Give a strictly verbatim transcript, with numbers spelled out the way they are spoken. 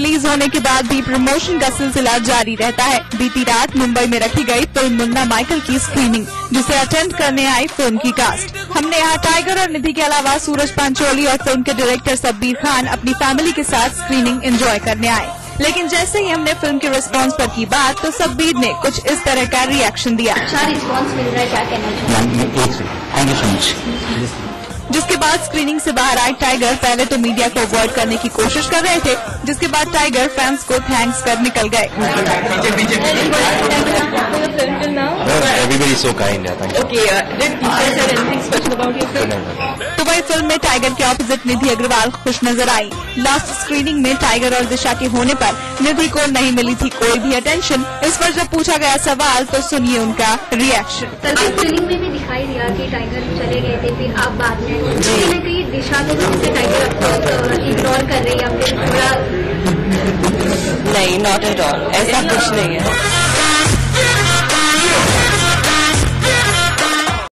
Release होने के बाद भी प्रमोशन का सिलसिला जारी रहता है। बीती रात मुंबई में रखी गई फिल्म मुन्ना माइकल की स्क्रीनिंग, जिसे अटेंड करने आई फिल्म की कास्ट। हमने यहाँ टाइगर और निधि के अलावा सूरज पांचोली और फिल्म के डायरेक्टर सब्बीर खान अपनी फैमिली के साथ स्क्रीनिंग एंजॉय करने आए। लेकिन जैसे ही हमने फिल्म के रिस्पांस पर की बात, तो सब्बीर ने कुछ इस तरह का रिएक्शन दिया। अच्छा रिस्पांस मिल रहा है, क्या कहना चाहिए? जिसके बाद स्क्रीनिंग से बाहर आए टाइगर पहले तो मीडिया को अवॉइड करने की कोशिश कर रहे थे, जिसके बाद टाइगर फैंस को थैंक्स कर निकल गए। तो वही फिल्म में टाइगर के ऑपोजिट निधि अग्रवाल खुश नजर आई। लास्ट स्क्रीनिंग में टाइगर और दिशा के होने पर निधि को नहीं मिली थी कोई भी अटेंशन। इस पर जब पूछा गया सवाल तो सुनिए उनका रिएक्शन। फिल्म में भी दिखाई दिया कि टाइगर चले गए थे, फिर आप बाद में कहीं न कहीं दिशा को जैसे टाइगर इग्नोर कर रही है या फिर पूरा नहीं, नॉट एट ऑल, ऐसा कुछ नहीं है।